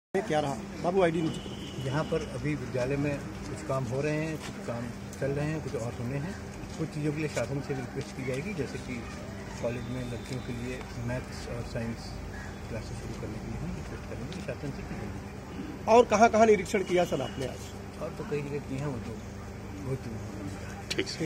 क्या रहा बाबू आईडी नीचे। यहाँ पर अभी विद्यालय में कुछ काम हो रहे हैं, कुछ काम चल रहे हैं, कुछ और होने हैं। कुछ चीज़ों के लिए शासन से रिक्वेस्ट की जाएगी, जैसे कि कॉलेज में लड़कियों के लिए मैथ्स और साइंस क्लासेस शुरू करने के लिए हम रिक्वेस्ट करेंगे, शासन से की जाएगी। और कहाँ कहाँ निरीक्षण किया सर आपने आज? और तो कई जगह किए हैं, वो तो बहुत